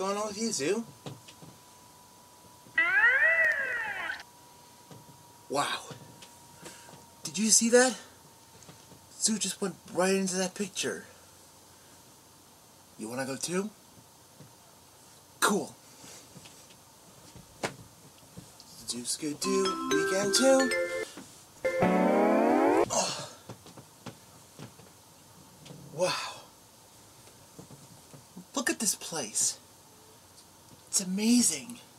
going on with you, Zoo? Wow. Did you see that? Zoo just went right into that picture. You wanna go too? Cool. Zoo's good too. Weekend too. Oh. Wow. Look at this place. It's amazing.